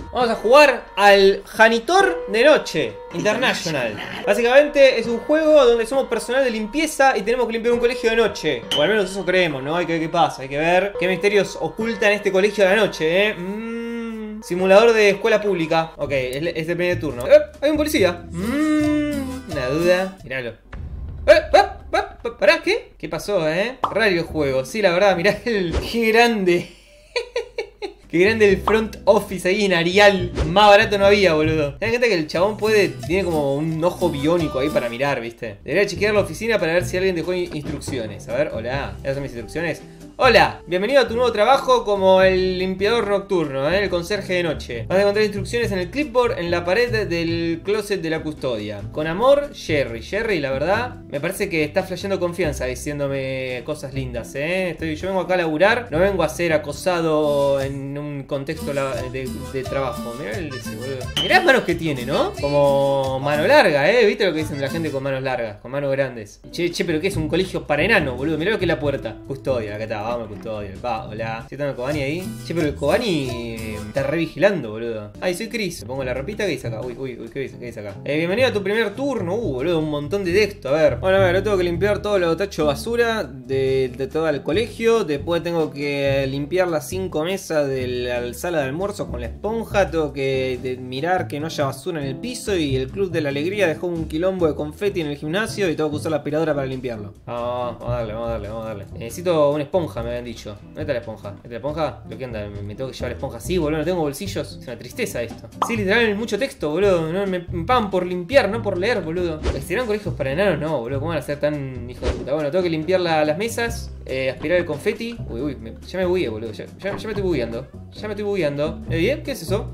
Vamos a jugar al Janitor de Noche International. Básicamente es un juego donde somos personal de limpieza y tenemos que limpiar un colegio de noche. O al menos eso creemos, ¿no? Hay que ver qué pasa, hay que ver qué misterios ocultan este colegio de la noche, ¿eh? Simulador de escuela pública. Ok, es el primer turno. Hay un policía. Una duda. Míralo. ¿Pará? ¿Qué? ¿Qué pasó, Raro el juego. Sí, la verdad, mirá qué grande. Qué grande el front office ahí en Arial. Más barato no había, boludo. ¿Te das cuenta que el chabón tiene como un ojo biónico ahí para mirar, viste? Debería chequear la oficina para ver si alguien dejó instrucciones. A ver, hola. ¿Esas son mis instrucciones? Hola, bienvenido a tu nuevo trabajo como el limpiador nocturno, el conserje de noche. Vas a encontrar instrucciones en el clipboard en la pared del closet de la custodia. Con amor, Jerry. Jerry, la verdad, me parece que está flasheando confianza diciéndome cosas lindas, Yo vengo acá a laburar, no vengo a ser acosado en un contexto de trabajo. Mirá boludo. Mirá las manos que tiene, ¿no? Como mano larga, ¿Viste lo que dicen la gente con manos largas, con manos grandes? Che, pero ¿qué es? Un colegio para enanos, boludo. Mirá lo que es la puerta. Custodia, acá está. Vamos, custodio. Hola. ¿Sí está el Kobani ahí? Che, pero el Kobani está re vigilando, boludo. Ay, soy Chris. Me pongo la ropita. ¿Qué dice acá? Uy, ¿qué dice acá? Bienvenido a tu primer turno. Boludo, un montón de texto. A ver. Bueno, a ver, yo tengo que limpiar todo lo tacho basura de todo el colegio. Después tengo que limpiar las 5 mesas de la sala de almuerzo con la esponja. Tengo que mirar que no haya basura en el piso. Y el Club de la Alegría dejó un quilombo de confeti en el gimnasio y tengo que usar la aspiradora para limpiarlo. Vamos a darle. Necesito una esponja, me habían dicho. ¿Dónde está la esponja? ¿Esta es la esponja? ¿Pero qué onda? ¿Me tengo que llevar la esponja así, boludo? ¿No tengo bolsillos? Es una tristeza esto. Sí, literal, mucho texto, boludo. No, me pagan por limpiar, no por leer, boludo. ¿Serán colegios para enanos? No, boludo. ¿Cómo van a ser tan hijo de puta? Bueno, tengo que limpiar las mesas, aspirar el confeti. Uy, ya me bugué, boludo. Ya me estoy bugueando. ¿Bien? ¿Qué es eso?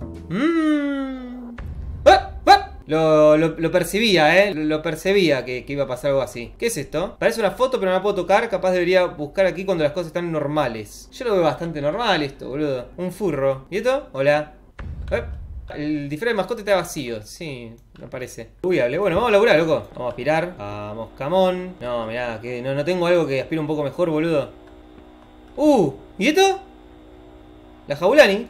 Lo percibía, Lo percibía que iba a pasar algo así. ¿Qué es esto? Parece una foto, pero no la puedo tocar. Capaz debería buscar aquí cuando las cosas están normales. Yo lo veo bastante normal esto, boludo. Un furro. ¿Y esto? Hola. El disfraz de mascota está vacío. Sí, no parece. Bueno, vamos a laburar, loco. Vamos a aspirar. Vamos, camón. No, mirá, que no tengo algo que aspire un poco mejor, boludo. ¿Y esto? La Jaulani.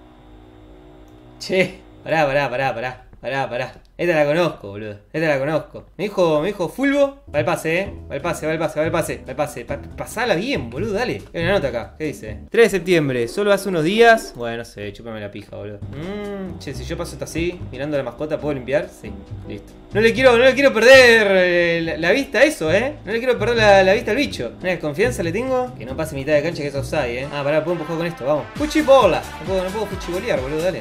Che, pará. Esta la conozco, boludo. Me dijo Fulvo. Va al pase, Va al pase. Pasala bien, boludo, dale. Hay una nota acá. ¿Qué dice? 3 de septiembre, solo hace unos días. Bueno, no sé, chúpame la pija, boludo. Che, si yo paso esto así, mirando a la mascota, ¿puedo limpiar? Sí, listo. No le quiero perder la vista a eso, No le quiero perder la vista al bicho. Una desconfianza le tengo. Que no pase mitad de cancha que es offside, Pará, puedo empujar con esto, vamos. Fuchibola. No puedo fuchibolear, boludo, dale.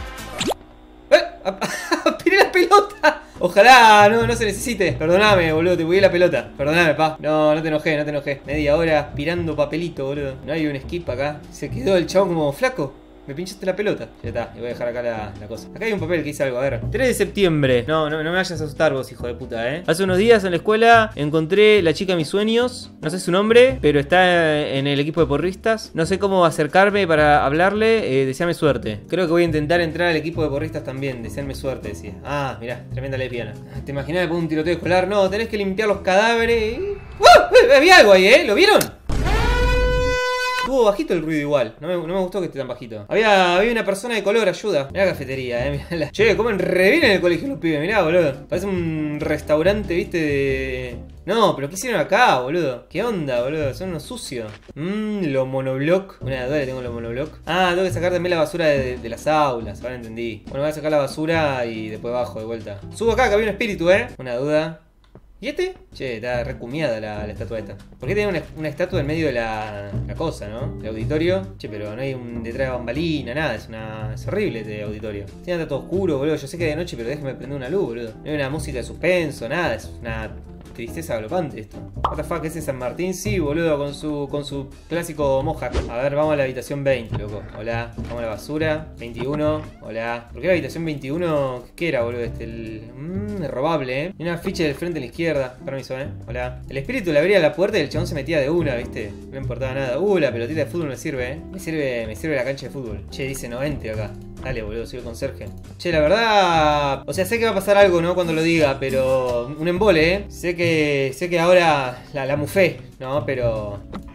¡Aspiré la pelota! Ojalá no se necesite. Perdóname, boludo, te bugué la pelota. Perdóname, pa. No te enojé. Media hora aspirando papelito, boludo. No hay un skip acá. Se quedó el chabón como flaco. Me pinchaste la pelota. Ya está, y voy a dejar acá la cosa. Acá hay un papel que dice algo, a ver. 3 de septiembre. No me vayas a asustar vos, hijo de puta, Hace unos días en la escuela encontré la chica de mis sueños. No sé su nombre, pero está en el equipo de porristas. No sé cómo acercarme para hablarle. Deseame suerte. Creo que voy a intentar entrar al equipo de porristas también. Deseame suerte, decía. Mirá, tremenda lesbiana. ¿Te imaginás después de un tiroteo escolar? No, tenés que limpiar los cadáveres. Había algo ahí, ¿lo vieron? Estuvo bajito el ruido igual. No me gustó que esté tan bajito. Había una persona de color, ayuda. Mirá la cafetería, mirá. Che, comen re bien en el colegio los pibes, mirá, boludo. Parece un restaurante, viste, de... No, pero ¿qué hicieron acá, boludo? ¿Qué onda, boludo? Son unos sucios. Lo monobloc. Una duda, tengo los monobloc. Tengo que sacar también la basura de las aulas. Ahora entendí. Bueno, voy a sacar la basura y después bajo de vuelta. Subo acá, que había un espíritu, Una duda. ¿Y este? Che, está recumiada la estatua esta. ¿Por qué tiene una estatua en medio de la cosa, no? El auditorio. Che, pero no hay un detrás de bambalina, nada. Es horrible este auditorio. Está todo oscuro, boludo. Yo sé que es de noche, pero déjame prender una luz, boludo. No hay una música de suspenso, nada. Es una tristeza galopante esto. What the fuck, ¿es San Martín? Sí, boludo, con su clásico mohawk. A ver, vamos a la habitación 20, loco. Hola, vamos a la basura. 21, hola. ¿Por qué la habitación 21? ¿Qué era, boludo? Es robable, Y una ficha del frente a la izquierda. Permiso, hola. El espíritu le abría la puerta y el chabón se metía de una, ¿viste? No le importaba nada. La pelotita de fútbol me sirve, Me sirve la cancha de fútbol. Che, dice 90 acá. Dale, boludo, soy el conserje. Che, la verdad... O sea, sé que va a pasar algo, ¿no? Cuando lo diga, pero... Un embole, Sé que ahora la mufé, ¿no? Pero...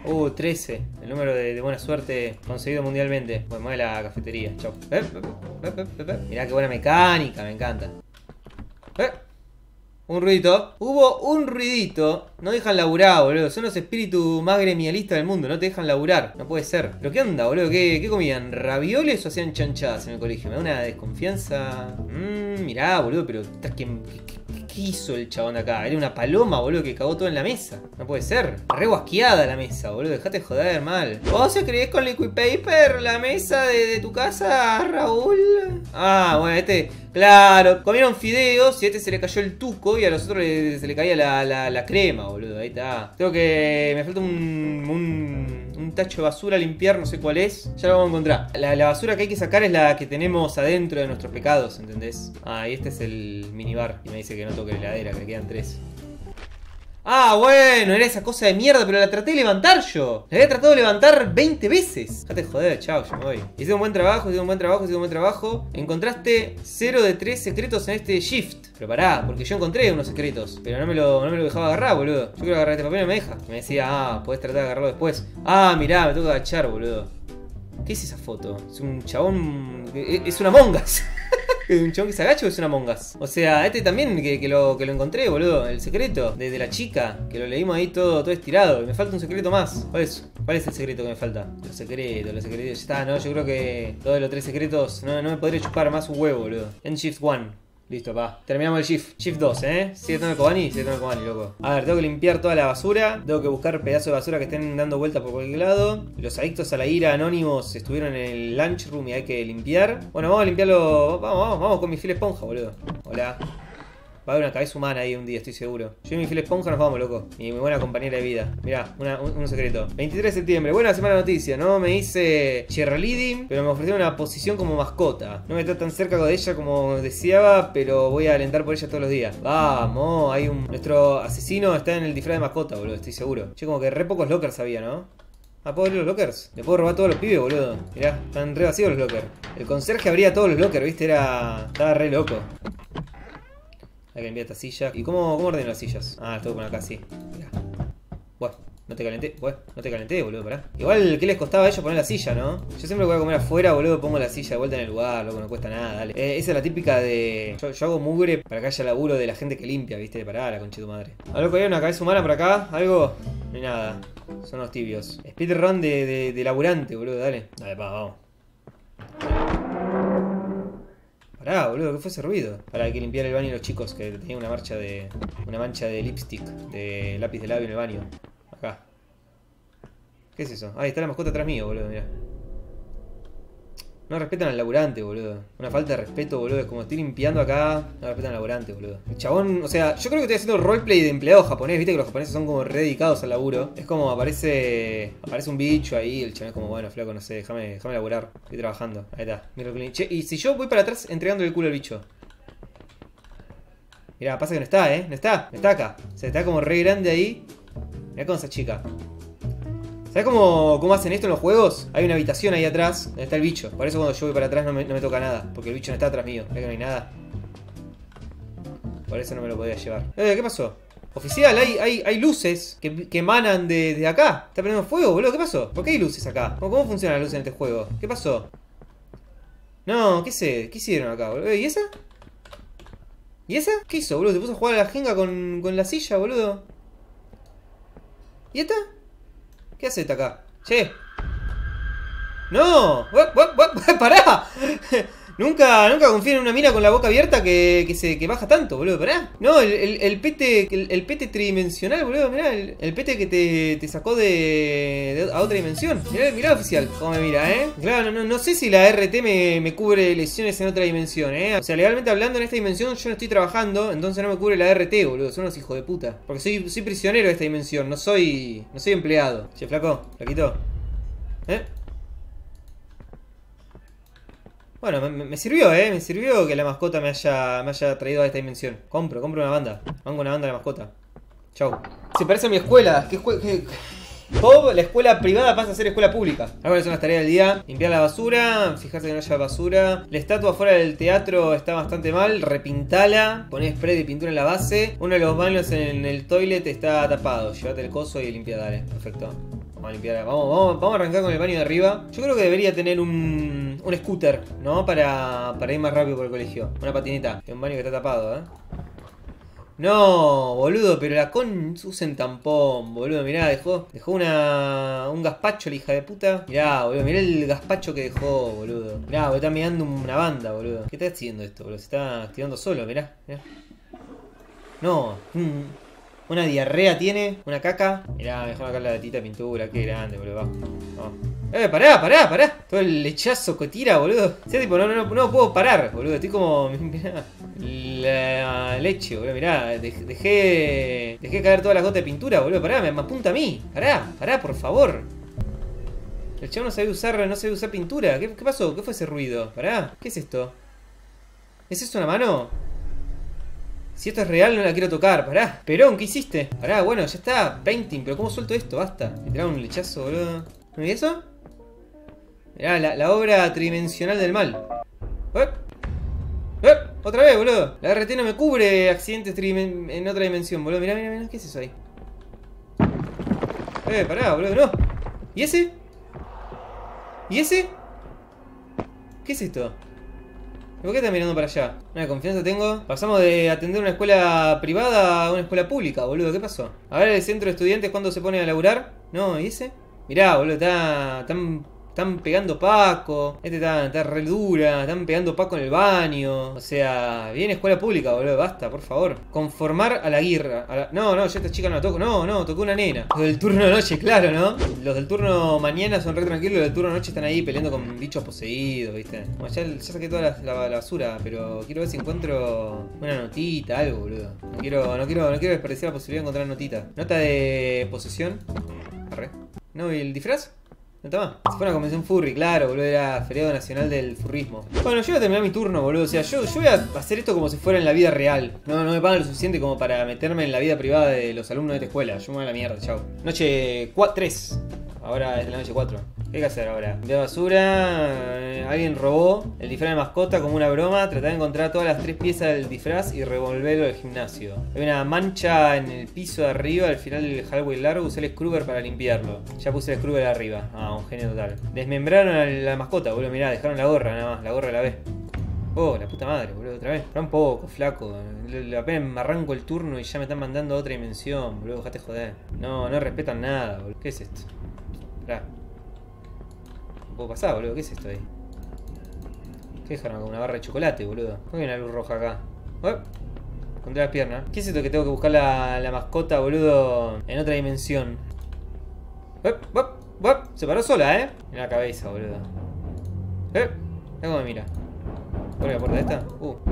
13. El número de buena suerte conseguido mundialmente. Bueno, mueve la cafetería. Chau. Mirá qué buena mecánica, me encanta. Un ruidito. Hubo un ruidito. No dejan laburar, boludo. Son los espíritus más gremialistas del mundo. No te dejan laburar. No puede ser. ¿Pero qué onda, boludo? ¿Qué comían? ¿Ravioles o hacían chanchadas en el colegio? Me da una desconfianza. Mirá, boludo, pero ¿qué hizo el chabón de acá? Era una paloma, boludo, que cagó todo en la mesa. No puede ser. Re guasqueada la mesa, boludo. Dejate de joder mal. ¿Vos escribís con liquid paper la mesa de tu casa, Raúl? Ah, bueno, claro, comieron fideos y a se le cayó el tuco y a los otros se le caía la crema, boludo. Ahí está. Me falta un tacho de basura a limpiar, no sé cuál es. Ya lo vamos a encontrar. La basura que hay que sacar es la que tenemos adentro de nuestros pecados, ¿entendés? Ah, y este es el minibar. Y me dice que no toque la heladera, que le quedan 3. Ah, bueno, era esa cosa de mierda, pero la traté de levantar yo. La había tratado de levantar 20 veces. Dejate de joder, chao, yo me voy. Hice un buen trabajo. Encontraste 0 de 3 secretos en este shift. Pero pará, porque yo encontré unos secretos. Pero no me lo dejaba agarrar, boludo. Yo quiero agarrar este papel y no me deja. Me decía, podés tratar de agarrarlo después. Ah, mirá, me tengo que agachar, boludo. ¿Qué es esa foto? Es un chabón... Es una Among Us. ¿Es un chabón que se agacha o es una Among Us? O sea, este también que lo encontré, boludo. El secreto de la chica. Que lo leímos ahí todo estirado. Y me falta un secreto más. ¿Cuál es el secreto que me falta? Los secretos. Ya está, ¿no? Yo creo que todos los 3 secretos no me podré chupar más un huevo, boludo. En Shift 1. Listo, pa. Terminamos el shift. Shift 2, Sigue estando el Kobani, loco. A ver, tengo que limpiar toda la basura. Tengo que buscar pedazos de basura que estén dando vueltas por cualquier lado. Los adictos a la ira anónimos estuvieron en el lunchroom y hay que limpiar. Bueno, vamos a limpiarlo. Vamos con mi fil esponja, boludo. Hola. Va a haber una cabeza humana ahí un día, estoy seguro. Yo y mi fil esponja nos vamos, loco. Mi buena compañera de vida. Mirá, un secreto. 23 de septiembre, buena semana de noticias. No me hice cheerleading, pero me ofrecieron una posición como mascota. No me está tan cerca de ella como deseaba, pero voy a alentar por ella todos los días. Vamos, nuestro asesino está en el disfraz de mascota, boludo, estoy seguro. Che, como que re pocos lockers había, ¿no? ¿Puedo abrir los lockers? Le puedo robar a todos los pibes, boludo. Mirá, están re vacíos los lockers. El conserje abría todos los lockers, ¿viste? Estaba re loco. Hay que limpiar esta silla. ¿Y cómo ordeno las sillas? Ah, las tengo que poner acá, sí. Mirá. Bueno, no te calenté, boludo, pará. Igual, ¿qué les costaba a ellos poner la silla, no? Yo siempre voy a comer afuera, boludo, pongo la silla de vuelta en el lugar, loco, no cuesta nada, dale. Esa es la típica de... Yo hago mugre para que haya laburo de la gente que limpia, ¿viste? Pará, la concha de tu madre. A loco, hay una cabeza humana por acá, algo... No hay nada. Son los tibios. Speedrun de laburante, boludo, dale. Dale, vamos. Pará, boludo, ¿qué fue ese ruido? Pará, hay que limpiar el baño de los chicos, que tenía una mancha de lipstick, de lápiz de labio en el baño. Acá. ¿Qué es eso? Ahí está la mascota atrás mío, boludo, mirá. No respetan al laburante, boludo. Una falta de respeto, boludo. Es como estoy limpiando acá. No respetan al laburante, boludo. El chabón, o sea, yo creo que estoy haciendo roleplay de empleado japonés. Viste que los japoneses son como re dedicados al laburo. Es como aparece un bicho ahí. El chabón es como, bueno, flaco, no sé, déjame laburar. Estoy trabajando. Ahí está. Mira, che, y si yo voy para atrás entregándole el culo al bicho. Mirá, pasa que no está, No está. No está acá. O sea, está como re grande ahí. Mirá con esa chica. ¿Sabes cómo hacen esto en los juegos? Hay una habitación ahí atrás donde está el bicho. Por eso cuando yo voy para atrás no me toca nada. Porque el bicho no está atrás mío. ¿Ves que no hay nada? Por eso no me lo podía llevar. ¿Qué pasó? Oficial, hay luces que emanan de acá. Está prendiendo fuego, boludo. ¿Qué pasó? ¿Por qué hay luces acá? ¿Cómo funcionan las luces en este juego? ¿Qué pasó? No, ¿qué hicieron acá, boludo? ¿Y esa? ¿Y esa? ¿Qué hizo, boludo? ¿Te puso a jugar a la jenga con la silla, boludo? ¿Y esta? ¿Qué hace esta acá? Che. ¡No! ¡Pará! Nunca confío en una mina con la boca abierta que baja tanto, boludo. Pará. No, el pete tridimensional, boludo. Mirá, el pete que te sacó a otra dimensión. Mirá oficial, cómo me mira, Claro, no sé si la RT me cubre lesiones en otra dimensión, O sea, legalmente hablando, en esta dimensión yo no estoy trabajando, entonces no me cubre la RT, boludo. Son unos hijos de puta. Porque soy prisionero de esta dimensión, no soy empleado. Che, flaco, flaquito. Bueno, me sirvió, me sirvió que la mascota me haya traído a esta dimensión. Compro una banda. Mango una banda a la mascota. Chau. Se parece a mi escuela. Bob, la escuela privada pasa a ser escuela pública. Ahora son las tareas del día. Limpiar la basura, fijarse que no haya basura. La estatua afuera del teatro está bastante mal. Repintala. Poné spray de pintura en la base. Uno de los baños en el toilet está tapado. Llévate el coso y limpia, dale. Perfecto. Vamos a limpiar. Vamos a arrancar con el baño de arriba. Yo creo que debería tener un scooter, ¿no? Para ir más rápido por el colegio. Una patineta. Un baño que está tapado, No, boludo, pero la usen tampón, boludo. Mirá, dejó un gazpacho la hija de puta. Mirá, boludo, mirá el gazpacho que dejó, boludo. Mirá, boludo, está mirando una banda, boludo. ¿Qué está haciendo esto, boludo? Se está activando solo, mirá. No, una diarrea tiene, una caca. Mirá, mejor acá la latita de pintura, qué grande, boludo. Vamos. Pará. Todo el lechazo que tira, boludo. O sea, tipo, no puedo parar, boludo. Estoy como. Mirá. La leche, boludo. Mirá. Dejé caer todas las gotas de pintura, boludo. Pará, me apunta a mí. Pará, por favor. El chavo no sabía usar pintura. ¿Qué pasó? ¿Qué fue ese ruido? Pará. ¿Qué es esto? ¿Es esto una mano? Si esto es real, no la quiero tocar. Pará. Perón, ¿qué hiciste? Pará, bueno, ya está. Painting. Pero ¿cómo suelto esto? Basta. Me tiraron un lechazo, boludo. ¿No vi eso? Mirá, la obra tridimensional del mal. Otra vez, boludo. La RT no me cubre accidentes en otra dimensión, boludo. Mirá. ¿Qué es eso ahí? Pará, boludo, no. ¿Y ese? ¿Y ese? ¿Qué es esto? ¿Por qué está mirando para allá? Una confianza tengo. Pasamos de atender una escuela privada a una escuela pública, boludo. ¿Qué pasó? A ver el centro de estudiantes cuando se pone a laburar. No, ¿y ese? Mirá, boludo, están pegando Paco. Está re dura. Están pegando Paco en el baño. O sea, viene escuela pública, boludo. Basta, por favor. Conformar a la guirra. No, yo esta chica no la toco. No, tocó una nena. Los del turno de noche, claro, ¿no? Los del turno mañana son re tranquilos. Los del turno de noche están ahí peleando con bichos poseídos, ¿viste? Bueno, ya saqué toda la basura. Pero quiero ver si encuentro una notita, algo, boludo. No quiero desperdiciar la posibilidad de encontrar notita. Nota de posesión. Arre. ¿No? ¿Y el disfraz? No está más. Si fue una convención furry, claro, boludo, era feriado nacional del furrismo. Bueno, yo voy a terminar mi turno, boludo. O sea, yo voy a hacer esto como si fuera en la vida real. No me pagan lo suficiente como para meterme en la vida privada de los alumnos de esta escuela. Yo me voy a la mierda, chao. Noche 3. Ahora es la noche 4. ¿Qué hay que hacer ahora? Limpiar basura. Alguien robó el disfraz de mascota como una broma. Tratar de encontrar todas las 3 piezas del disfraz y revolverlo al gimnasio. Hay una mancha en el piso de arriba. Al final del hallway largo usé el scrubber para limpiarlo. Ya puse el scrubber arriba. Un genio total. Desmembraron a la mascota, boludo. Mirá, dejaron la gorra nada más. La gorra la ve. Oh, la puta madre, boludo, otra vez. Para un poco, flaco. Apenas me arranco el turno y ya me están mandando a otra dimensión, boludo. Dejate joder. No respetan nada, boludo. ¿Qué es esto? Esperá. No puedo pasar, boludo. ¿Qué es esto ahí? ¿Qué dejaron acá? Una barra de chocolate, boludo. ¿Por qué hay una luz roja acá? Encontré la pierna. ¿Qué es esto que tengo que buscar la mascota, boludo? En otra dimensión. Se paró sola, en la cabeza, boludo. Mira cómo me mira. ¿Por la puerta esta?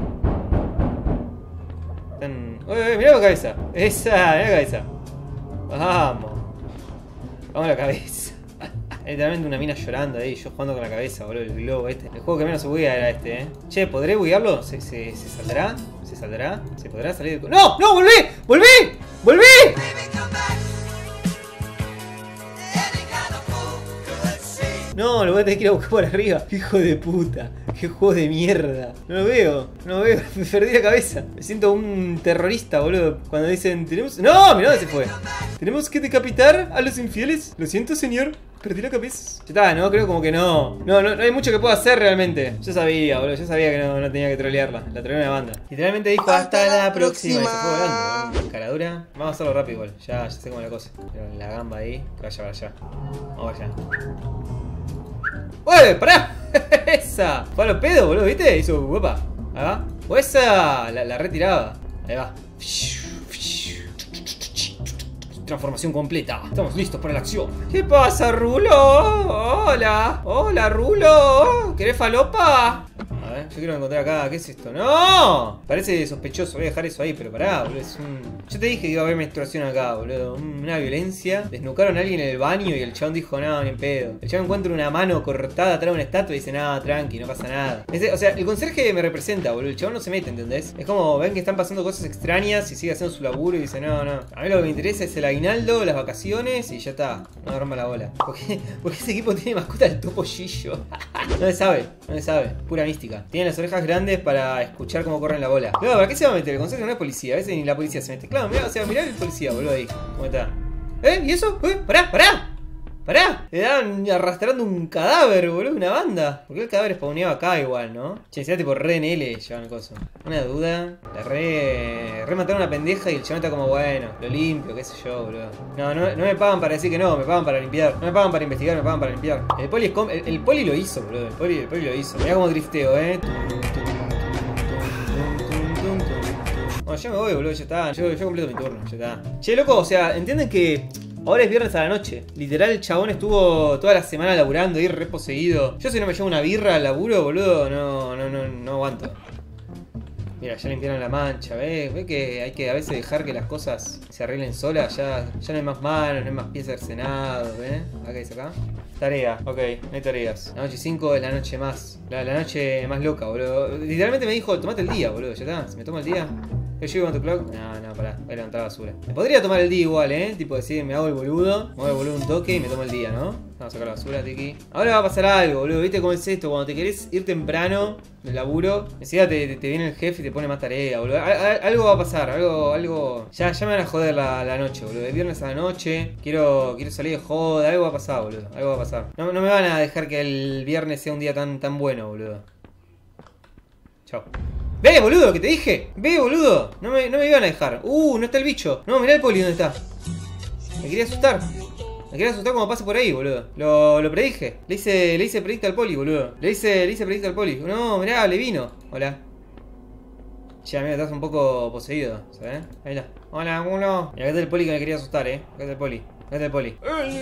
Mirá la cabeza. Mirá la cabeza. Vamos a la cabeza. Literalmente una mina llorando ahí, yo jugando con la cabeza, boludo, el globo este. El juego que menos se buguea era este, Che, ¿podré buguearlo? ¿Se saldrá? ¿Se saldrá? ¿Se podrá salir? ¡No! ¡Volví! No, lo voy a tener que ir a buscar por arriba. Hijo de puta. Qué juego de mierda. No lo veo. Me perdí la cabeza. Me siento un terrorista, boludo. Cuando dicen, tenemos... ¡No! Mirá dónde se fue. Tenemos que decapitar a los infieles. Lo siento, señor. Perdí la cabeza. Ya está, ¿no? Creo como que no. No hay mucho que pueda hacer realmente. Yo sabía, boludo. Yo sabía que no tenía que trolearla. La troleé una banda. Literalmente dijo hasta la próxima. Y se fue volando. Caradura. Vamos a hacerlo rápido igual. Ya sé cómo es la cosa. La gamba ahí. Que vaya para allá. Vamos para allá. ¡Uy! ¡Pará! ¡Esa! Fue a los pedos, boludo, ¿viste? Hizo guapa. Ahí va. ¡O esa! La retiraba. Ahí va. Transformación completa. Estamos listos para la acción. ¿Qué pasa, Rulo? Hola. Hola, Rulo. ¿Querés falopa? A ver, yo quiero encontrar acá. ¿Qué es esto? ¡No! Parece sospechoso. Voy a dejar eso ahí, pero pará, boludo. Es un... Yo te dije que iba a haber menstruación acá, boludo. Una violencia. Desnucaron a alguien en el baño y el chabón dijo, no, ni en pedo. El chabón encuentra una mano cortada atrás de una estatua y dice, nada, tranqui, no pasa nada. O sea, el conserje me representa, boludo. El chabón no se mete, ¿entendés? Es como, ven que están pasando cosas extrañas y sigue haciendo su laburo y dice, no. A mí lo que me interesa es el aguinaldo, las vacaciones y ya está. No me rompa la bola. Porque ese equipo tiene mascota del Topo Gillo. No se sabe. Pura mística. Tienen las orejas grandes para escuchar cómo corren la bola. Claro, ¿para qué se va a meter? El conserje no es policía. A veces ni la policía se mete. Claro, mirá, o sea, mirá el policía, boludo, ahí. ¿Cómo está? ¿Y eso? ¡Pará! Pará, le daban arrastrando un cadáver, boludo, una banda. ¿Por qué el cadáver spawneaba acá igual, no? Che, sea tipo re en L llevan el coso. Una duda. La re mataron a una pendeja y el chabón está como, bueno, lo limpio, qué sé yo, boludo. No me pagan para decir que no, me pagan para limpiar. No me pagan para investigar, me pagan para limpiar. El poli lo hizo, boludo. El poli lo hizo. Mirá como drifteo, Bueno, ya me voy, boludo, ya está. Yo completo mi turno, ya está. Che, loco, o sea, ¿entienden que ahora es viernes a la noche? Literal, el chabón estuvo toda la semana laburando y re poseído. Yo si no me llevo una birra al laburo, boludo, no aguanto. Mira, ya limpiaron la mancha, ¿ves? ¿Ves que hay que a veces dejar que las cosas se arreglen solas? Ya no hay más manos, no hay más pies cercenados, ¿ves? Acá dice acá. Tarea, ok, no hay tareas. La noche 5 es la noche más. La noche más loca, boludo. Literalmente me dijo, tomate el día, boludo, ya está. Si me tomo el día. ¿Yo llego on the clock? No, pará, voy a levantar la basura. Me podría tomar el día igual, tipo decir, me hago el boludo un toque y me tomo el día, ¿no? Vamos a sacar la basura, tiki. Ahora va a pasar algo, boludo. ¿Viste cómo es esto? Cuando te querés ir temprano del laburo, enseguida te viene el jefe y te pone más tarea, boludo. Algo va a pasar, algo. Ya me van a joder la noche, boludo. De viernes a la noche, quiero salir de joda, algo va a pasar, boludo. Algo va a pasar. No me van a dejar que el viernes sea un día tan bueno, boludo. Chao. ¡Ve, boludo! ¿Qué te dije? ¡Ve, boludo! No me iban a dejar. No está el bicho. No, mirá el poli dónde está. Me quería asustar. Me quería asustar cuando pase por ahí, boludo. Lo predije. Le hice predicta al poli, boludo. Le hice predicta al poli. No, mirá, le vino. Hola. Che, amigo, estás un poco poseído, ¿sabes? Ahí está. Hola, uno. Mira, acá está el poli que me quería asustar, Acá está el poli. Acá está el poli.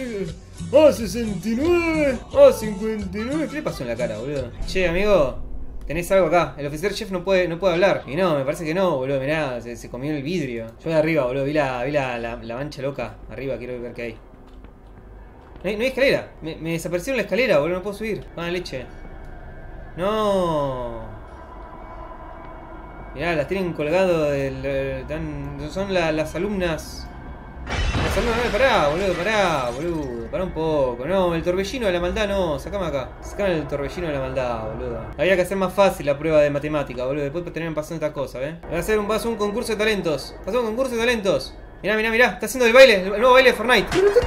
¡69! ¡59! ¿Qué le pasó en la cara, boludo? Che, amigo. Tenés algo acá. El oficial chef no puede hablar. Y no, me parece que no, boludo. Mirá, se comió el vidrio. Yo de arriba, boludo. Vi la mancha loca. Arriba, quiero ver qué hay. No hay escalera. Me desaparecieron la escalera, boludo. No puedo subir. Van leche. No. Mirá, las tienen colgado son las alumnas. Las alumnas, pará, boludo. Pará un poco. No, el torbellino de la maldad no. Sacame acá. Sacame el torbellino de la maldad, boludo. Había que hacer más fácil la prueba de matemática, boludo. Después terminan pasando estas cosas, Voy a hacer un concurso de talentos. Pasó un concurso de talentos. Mirá. Está haciendo el baile, el nuevo baile de Fortnite.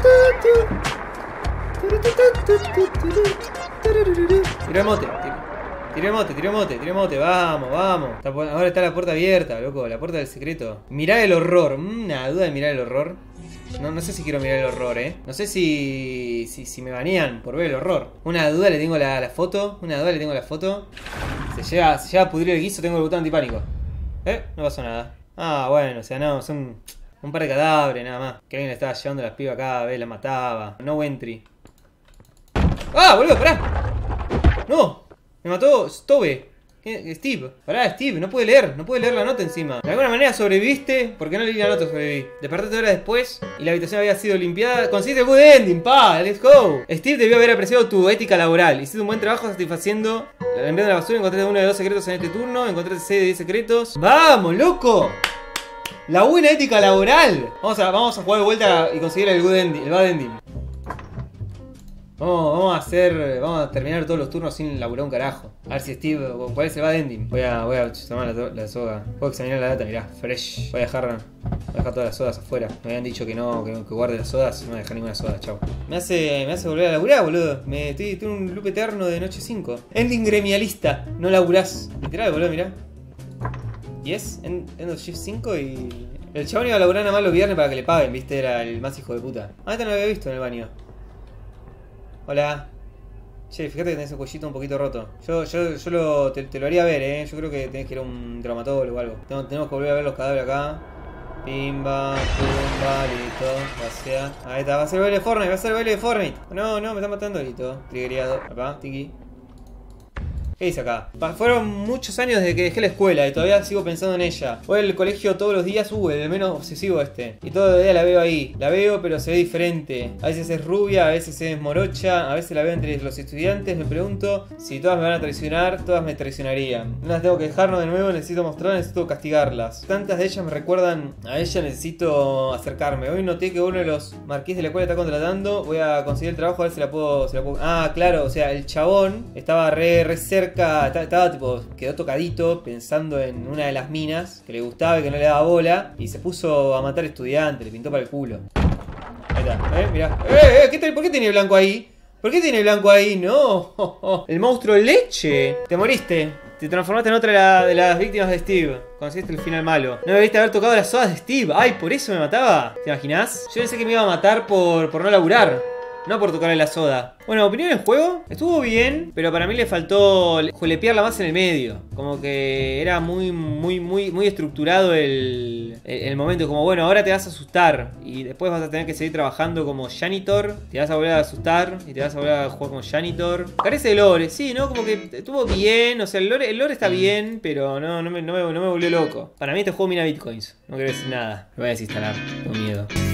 Tiró el mote, vamos. Ahora está la puerta abierta, loco, la puerta del secreto. Mirá el horror, una duda de mirar el horror. No sé si quiero mirar el horror, No sé si me banean por ver el horror. Una duda le tengo la foto. Se llega a pudrir el guiso, tengo el botón antipánico. No pasó nada. Bueno, o sea, no, son un par de cadáveres nada más. Que alguien le estaba llevando a las pibas acá, la mataba. No entry. Boludo, pará. No. Me mató Stove. Steve. Pará, Steve. No puede leer la nota encima. De alguna manera sobreviviste. Porque no leí la nota, sobreviví. Despertaste horas después y la habitación había sido limpiada. Conseguiste el good ending, let's go. Steve debió haber apreciado tu ética laboral. Hiciste un buen trabajo satisfaciendo. Limpiando la basura. Encontraste uno de 2 secretos en este turno. Encontraste 6 de 10 secretos. ¡Vamos, loco! La buena ética laboral. Vamos a jugar de vuelta y conseguir el good ending, el bad ending. Vamos a terminar todos los turnos sin laburar un carajo. A ver si Steve, ¿cuál es el bad ending? Voy a tomar la soga. Puedo examinar la data, mirá, fresh. Voy a dejar todas las sodas afuera. Me habían dicho que no, que guarde las sodas. No voy a dejar ninguna soda, chau. Me hace volver a laburar, boludo. Estoy en un loop eterno de noche 5. Ending gremialista, no laburás. Literal, boludo, mirá. Yes, end of shift 5 y... El chabón iba a laburar nada más los viernes para que le paguen, viste, era el más hijo de puta. Esta no lo había visto en el baño. Hola. Che, fíjate que tenés el cuellito un poquito roto. Yo te lo haría ver, Yo creo que tenés que ir a un traumatólogo o algo. Tenemos que volver a ver los cadáveres acá. Pimba, pumba, listo. Gracias. Ahí está, va a ser el baile de Fortnite, No, me está matando, listo. Triggereado. Acá, tiki. ¿Qué dice acá? Fueron muchos años desde que dejé la escuela y todavía sigo pensando en ella. Voy al colegio todos los días, el menos obsesivo este. Y todo el día la veo ahí. La veo, pero se ve diferente. A veces es rubia, a veces es morocha, a veces la veo entre los estudiantes. Me pregunto si todas me van a traicionar, todas me traicionarían. No las tengo que dejarnos de nuevo, necesito castigarlas. Tantas de ellas me recuerdan a ella, necesito acercarme. Hoy noté que uno de los marquíes de la escuela está contratando. Voy a conseguir el trabajo a ver si la puedo... claro, o sea, el chabón estaba re cerca. Estaba tipo, quedó tocadito pensando en una de las minas que le gustaba y que no le daba bola y se puso a matar estudiantes, le pintó para el culo. Ahí Ahí está, mirá. ¿Por qué tiene blanco ahí? ¿Por qué tiene blanco ahí? No. El monstruo leche. Te moriste. Te transformaste en otra de las víctimas de Steve. Conseguiste el final malo. No debiste haber tocado las sodas de Steve. Ay, ¿por eso me mataba? ¿Te imaginas? Yo pensé que me iba a matar por no laburar. No por tocarle la soda. Bueno, opinión del juego. Estuvo bien, pero para mí le faltó julepearla más en el medio. Como que era muy estructurado el momento. Como, bueno, ahora te vas a asustar. Y después vas a tener que seguir trabajando como janitor. Te vas a volver a asustar. Y te vas a volver a jugar como janitor. Carece de lore, sí, ¿no? Como que estuvo bien. O sea, el lore está bien, pero no me volvió loco. Para mí este juego mina bitcoins. No quiero decir nada. Lo voy a desinstalar. Tengo miedo.